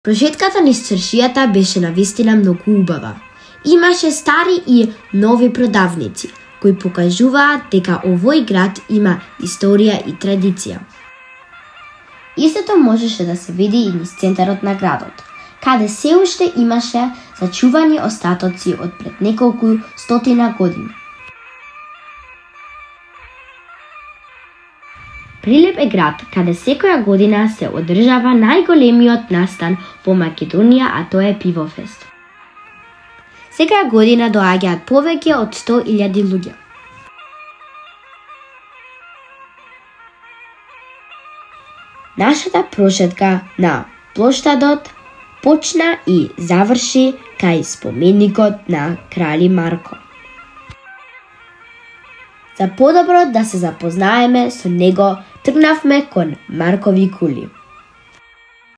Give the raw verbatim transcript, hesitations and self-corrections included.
Прошетката низ чаршијата беше навистина многу убава. Имаше стари и нови продавници, кои покажуваат дека овој град има историја и традиција. Истото можеше да се види и низ центарот на градот, каде се уште имаше зачувани остатоци од пред неколку стотина години. Прилеп е град каде секоја година се одржава најголемиот настан во Македонија, а тоа е Пивофест. Секоја година доаѓаат повеќе од сто илјади луѓе. Нашата прошетка на плоштадот почна и заврши кај споменикот на Крали Марко. За подобро да се запознаеме со него, тргнавме кон Маркови кули.